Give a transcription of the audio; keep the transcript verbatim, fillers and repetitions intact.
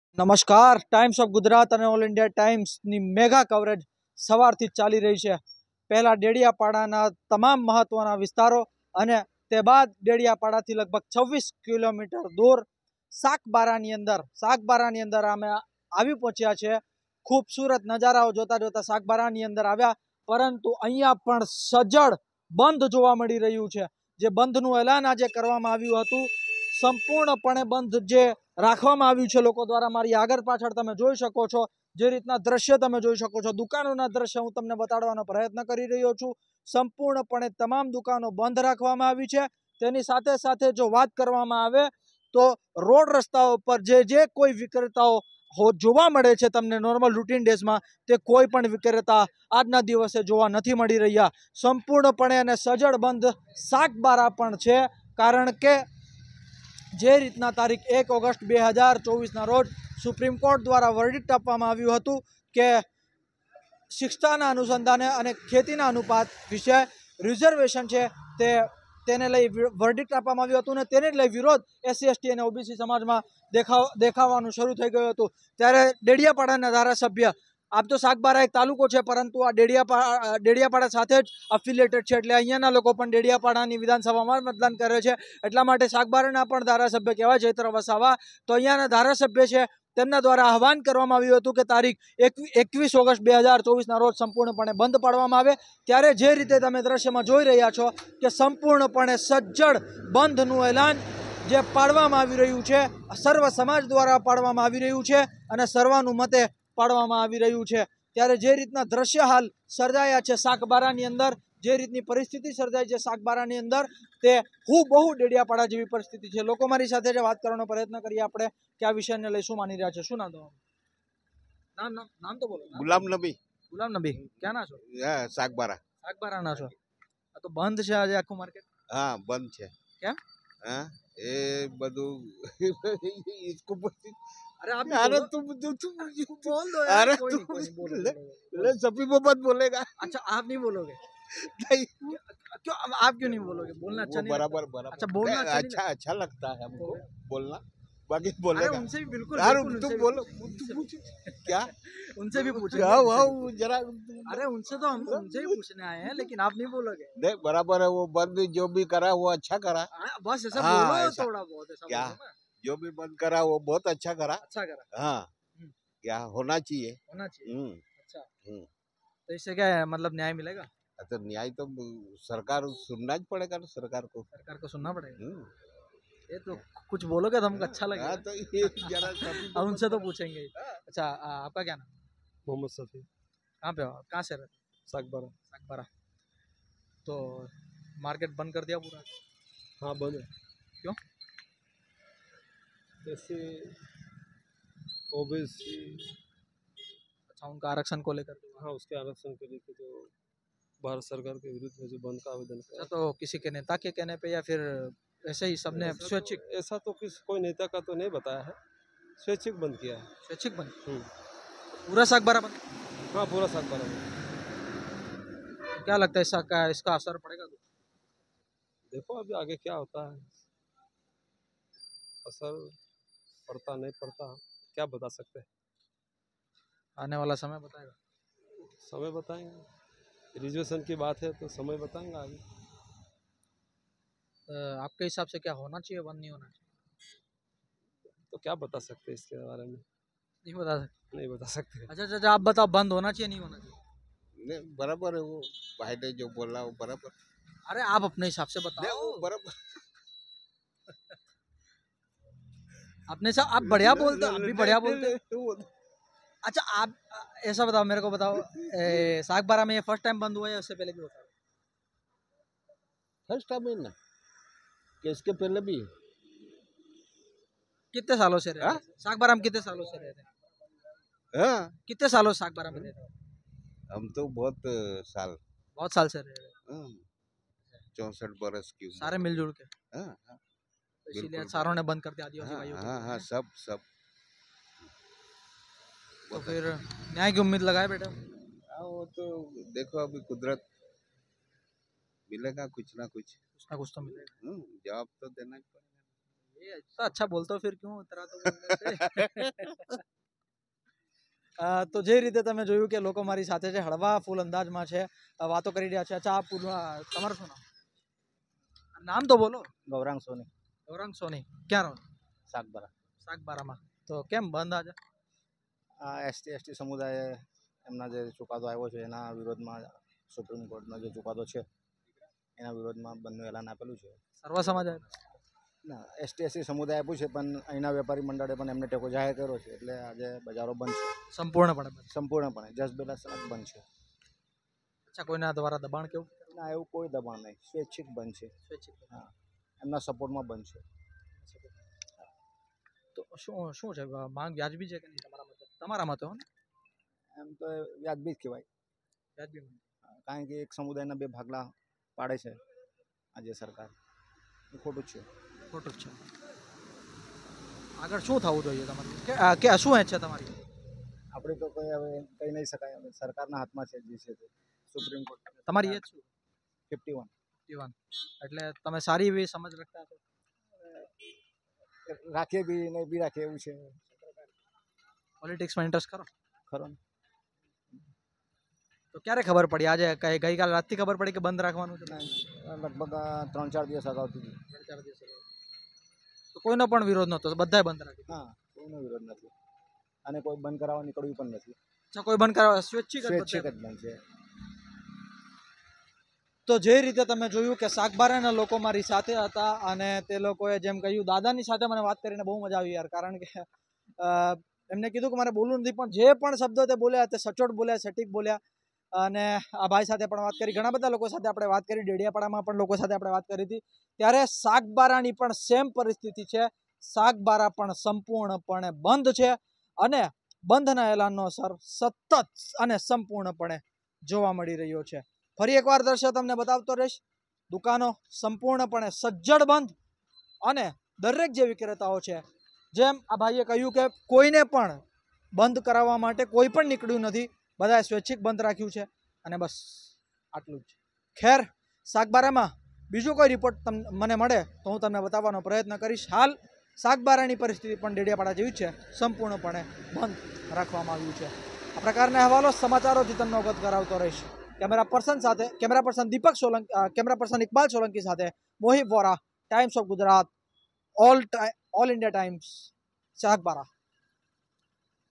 નમસ્કાર times of Gujarat અને all India ટાઈમ્સની મેગા કવરેજ સવારથી જ ચાલી રહી છે. પહેલા ડેડિયાપાડાના તમામ મહત્વના વિસ્તારો અને તે બાદ ડેડિયાપાડાથી લગભગ છવ્વીસ કિલોમીટર દૂર સાગબારાની અંદર સાગબારાની અંદર અમે આવી પહોંચ્યા છે. ખૂબસૂરત નજારાઓ જોતા જોતા સાગબારાની અંદર આવ્યા, પરંતુ અહીંયા પણ સજ્જડ બંધ જોવા મળી રહ્યું છે. જે બંધનું એલાન આજે કરવામાં આવ્યું હતું, સંપૂર્ણપણે બંધ જે રાખવામાં આવ્યું છે લોકો દ્વારા. મારી આગળ પાછળ તમે જોઈ શકો છો, જે રીતના દ્રશ્ય તમે જોઈ શકો છો, દુકાનોના દ્રશ્ય હું તમને બતાડવાનો પ્રયત્ન કરી રહ્યો છું. સંપૂર્ણપણે તમામ દુકાનો બંધ રાખવામાં આવી છે. તેની સાથે સાથે જો વાત કરવામાં આવે તો રોડ રસ્તાઓ પર જે જે કોઈ વિક્રેતાઓ જોવા મળે છે તમને નોર્મલ રૂટીન ડેઝમાં, તે કોઈ પણ વિક્રેતા આજના દિવસે જોવા નથી મળી રહ્યા. સંપૂર્ણપણે અને સજ્જડ બંધ સાગબારા પણ છે, કારણ કે જે રીતના તારીખ એક ઓગસ્ટ બે હજાર ચોવીસના રોજ સુપ્રીમ કોર્ટ દ્વારા વર્ડિક્ટ આપવામાં આવ્યું હતું કે શિક્ષાના અનુસંધાને અને ખેતીના અનુપાત વિશે રિઝર્વેશન છે તે તેને લઈ વર્ડિક્ટ આપવામાં આવ્યું હતું, અને તેને જ લઈ વિરોધ એસસી એસટી અને ઓબીસી સમાજમાં દેખાવ દેખાવાનું શરૂ થઈ ગયું હતું. ત્યારે ડેડિયાપાડાના ધારાસભ્ય, આમ તો સાગબારા એક તાલુકો છે, પરંતુ આ ડેડિયાપાડા ડેડિયાપાડા સાથે જ અફિલિયેટેડ છે, એટલે અહીંયાના લોકો પણ ડેડિયાપાડાની વિધાનસભામાં મતદાન કરે છે. એટલા માટે સાગબારાના પણ ધારાસભ્ય કહેવાય ચૈત્ર વસાવા, તો અહીંયાના ધારાસભ્ય છે, તેમના દ્વારા આહવાન કરવામાં આવ્યું હતું કે તારીખ એકવીસ ઓગસ્ટ બે હજાર ચોવીસના રોજ સંપૂર્ણપણે બંધ પાડવામાં આવે. ત્યારે જે રીતે તમે દ્રશ્યમાં જોઈ રહ્યા છો કે સંપૂર્ણપણે સજ્જડ બંધનું એલાન જે પાડવામાં આવી રહ્યું છે, સર્વ સમાજ દ્વારા પાડવામાં આવી રહ્યું છે અને સર્વાનુમતે પાડવામાં આવી રહ્યું છે. ત્યારે જે રીતના દ્રશ્ય હાલ સર્જાયા છે સાગબારાની અંદર, જે રીતની પરિસ્થિતિ સર્જાય છે સાગબારાની અંદર, તે હું બહુ ડેડિયાપાડા જેવી પરિસ્થિતિ છે. લોકો મારી સાથે જે વાત કરવાનો પ્રયત્ન કરીએ આપણે કે આ વિષયને લઈ શું માની રહ્યા છે. શું નામ તમારું? નામ નામ નામ તો બોલો. ગુલામ નબી. ગુલામ નબી, ક્યાં ના છો? સાગબારા. સાગબારા ના છો? આ તો બંધ છે આજે આખું માર્કેટ. હા, બંધ છે. કેમ? હા, એ બધું इसको अरे आप अरे बोलो, तुम तुम तुम बोल दो यार. अरे कोई तुम नहीं, कोई नहीं, बोलो, ले, बोलो, ले बोलो. सभी मोहम्मद बोलेगा अच्छा, आप नहीं बोलोगे? नहीं, क्यों अब आप क्यों नहीं बोलोगे? बोलना अच्छा वो नहीं बराबर लगता? बराबर अच्छा, बोलना नहीं, अच्छा नहीं अच्छा अच्छा लगता है हमको बोलो. बोलना, बाकी अरे बोलेगा उनसे भी बिल्कुल यार बिल्कुल, उनसे तुम भी बोलो, पूछेंगे, तुम उनसे भी- पूछ क्या उनसे भी पूछेंगे, हाँ उनसे हाँ भी पूछेंगे. जरा अरे उनसे तो हम उनसे ही पूछने आए हैं, लेकिन आप नहीं बोलोगे. नहीं, बराबर है, वो बंद जो भी करा वो अच्छा करा. हाँ, बस ऐसा हाँ, बोलो, ऐसा. थोड़ा बहुत ऐसा क्या? बोलो ना. जो भी बंद करा वो बहुत अच्छा करा. अच्छा करा. हाँ, हम्म. क्या होना चाहिए. होना चाहिए. हम्म अच्छा, हम्म तो इससे क्या है, मतलब न्याय मिलेगा? तो न्याय तो सरकार सुनना ही पड़ेगा ना, सरकार को. सरकार को सुनना पड़ेगा. हम्म. ये तो कुछ बोलोगे तो हमको अच्छा हाँ, लगेगा. तो ये जरा सभी अब उनसे तो पूछेंगे ही. अच्छा, आ, आपका क्या नाम? मोहम्मद सफ़ी. कहाँ पे हो? कहाँ से रहते? सागबारा. सागबारा. तो मार्केट बंद कर दिया पूरा? हाँ, बंद है. क्यों? जैसे ओबीसी. अच्छा, उनका आरक्षण को लेकर. हाँ, उसके आरक्षण के लेके जो भारत सरकार के विरुद्ध में जो बंद का आवेदन अच्छा, किया. तो किसी के नेता के कहने पे या फिर ऐसे ही सबने ऐसा स्वैच्छिक? तो, ऐसा तो किस कोई नेता का तो नहीं बताया है, स्वैच्छिक बंद किया है. स्वैच्छिक बंद? हम्म. पूरा सागबारा बंद? हाँ, पूरा सागबारा बंद. क्या लगता है इसका क्या इसका असर पड़ेगा? देखो अभी आगे क्या होता है, असर पड़ता नहीं पड़ता क्या बता सकते हैं. आने वाला समय बताएगा. समय बताएंगे, रिजर्वेशन की बात है तो समय बताएंगे आगे. अ, आपके हिसाब से क्या होना चाहिए, बंद नहीं होना चाहिए? तो क्या बता सकते हैं इसके बारे में, नहीं बता सकते. नहीं बता सकते. अच्छा अच्छा अच्छा, आप बताओ, बंद होना चाहिए नहीं होना चाहिए? नहीं, बराबर है, वो भाई ने जो बोला वो बराबर. अरे आप अपने हिसाब से नहीं, बताओ. वो बराबर. अपने से आप बढ़िया बोलते हो, आप भी बढ़िया बोलते हो. हो. अच्छा, आप ऐसा बताओ, मेरे को बताओ, ए, सागबारा में ये फर्स्ट टाइम बंद हुआ है या उससे पहले भी होता है? फर्स्ट टाइम है ना, कि इसके पहले भी. कितने सालों से रह रहे हाँ? हैं? सागबारा में कितने सालों से रह रहे हैं? हाँ, कितने सालों से सागबारा में रह रहे हो? हम तो बहुत साल. बहुत साल से रह रहे हो. चौसठ बरस की उम्र. सारे मिलजुल के. हाँ, हाँ, तो इसीलिए बिल्कुल. सारों ने बंद कर दिया आदिवासी हाँ, भाइयों को. हाँ, हाँ, सब सब. तो फिर न्याय की उम्मीद लगाए बेटा. हाँ, वो तो देखो अभी कुदरत मिलेगा कुछ ना कुछ. कुछ ना कुछ तो मिलेगा. हम्म, जवाब तो देना ही पड़ेगा. ये तो अच्छा बोलतो फिर क्यों उतरा तो बोलने से? અ, તો જે રીતે તમે જોયું કે લોકો મારી સાથે છે હળવા ફૂલ અંદાજમાં છે અ, વાતો કરી રહ્યા છે. અચ્છા આપ પૂર્વ- તમારું શું નામ? નામ તો બોલો. ગૌરાંગ સોની ગૌરાંગ સોની. ક્યાં રહો? સાગબારા શાકબારામાં. તો કેમ બંધ આજે? આ એસટી એસટી સમુદાયે એમના જે ચુકાદો આવ્યો છે એના વિરોધમાં સુપ્રીમ કોર્ટનો જે ચુકાદો છે એના વિરોધમાં બંધનું એલાન આપેલું છે. સર્વ સમાજ આવ્યો? ના, એસટી એસટી સમુદાય આપ્યું છે પણ અહીંના વેપારી મંડળે પણ એમને ટેકો જાહેર કર્યો છે એટલે આજે બજારો બંધ છે સંપૂર્ણપણે બંધ. સંપૂર્ણપણે જસ બેલા સનક બંધ છે. અચ્છા કોઈના દ્વારા દબાણ કેવું? ના, એવું કોઈ દબાણ નહીં, સ્વૈચ્છિક બંધ છે. સ્વૈચ્છિક બંધ. હા, એમના સપોર્ટમાં બંધ છે. તો શું શું છે માંગ વ્યાજબી છે કે નહીં તમારા મતે? તમારા મતે હો ને? એમ તો એ વ્યાજબી જ કહેવાય વ્યાજબી માંગ. કારણ કે એક સમુદાયના બે ભાગલા પાડે છે આજે સરકાર, એ ખોટું જ છે. ખોટું જ છે. આગળ શું થવું જોઈએ તમારે કે આ કે શું એ છે તમારી? આપણે તો કંઈ હવે કહી નહીં શકાય, હવે સરકારના હાથમાં છે જે છે તે. સુપ્રીમ કોર્ટ તમારી એજ શું? ફિફ્ટી વન જીવન. એટલે તમે સારી એવી સમજ રાખતા છો. રાખીએ બી નહીં બી રાખીએ એવું છે પોલિટિક્સમાં ઇન્ટરેસ્ટ ખરો? ખરો ને. તો ક્યારે ખબર પડી? આજે કઈ ગઈકાલ રાતથી ખબર પડી કે બંધ રાખવાનું છે? લગભગ આ ત્રણ ચાર દિવસ અગાઉથી જ. ત્રણ ચાર દિવસ અગાઉ. તો કોઈનો પણ વિરોધ નહોતો, બધાએ બંધ રાખ્યું? હા, કોઈનો વિરોધ નથી અને કોઈ બંધ કરાવવા નીકળ્યું પણ નથી. અચ્છા કોઈ બંધ કરાવવા સ્વૈચ્છિક જ સ્વૈચ્છિક બધે? જ બંધ છે. તો જે રીતે તમે જોયું કે શાકબારાના લોકો મારી સાથે હતા અને તે લોકોએ જેમ કહ્યું, દાદાની સાથે મને વાત કરીને બહુ મજા આવી યાર, કારણ કે અ, એમને કીધું કે મારે બોલવું નથી પણ જે પણ શબ્દો તે બોલ્યા તે સચોટ બોલ્યા, સટીક બોલ્યા. અને આ ભાઈ સાથે પણ વાત કરી, ઘણા બધા લોકો સાથે આપણે વાત કરી, ડેડિયાપાડામાં પણ લોકો સાથે આપણે વાત કરી હતી. ત્યારે શાકબારાની પણ સેમ પરિસ્થિતિ છે. શાકબારા પણ સંપૂર્ણપણે બંધ છે અને બંધના એલાનનો અસર સતત અને સંપૂર્ણપણે જોવા મળી રહ્યો છે. ફરી એકવાર દર્શક તમને બતાવતો રહીશ, દુકાનો સંપૂર્ણપણે સજ્જડ બંધ અને દરેક જે વિક્રેતાઓ છે, જેમ આ ભાઈએ કહ્યું કે કોઈને પણ બંધ કરાવવા માટે કોઈ પણ નીકળ્યું નથી, બધાએ સ્વૈચ્છિક બંધ રાખ્યું છે અને બસ આટલું જ. ખેર, શાકબારામાં બીજો કોઈ રિપોર્ટ તમને મને મળે તો હું તમને બતાવવાનો પ્રયત્ન કરીશ. હાલ શાકબારાની પરિસ્થિતિ પણ ડેડિયાપાડા જેવી છે, સંપૂર્ણપણે બંધ રાખવામાં આવ્યું છે. આ પ્રકારના અહેવાલો સમાચારોથી તમને અવગત કરાવતો રહીશ. કેમેરા પર્સન સાથે camera person Deepak Solanki, camera person Iqbal Solanki સાથે Mohib Vora, Times of Gujarat, all all India Times, શાકબારા.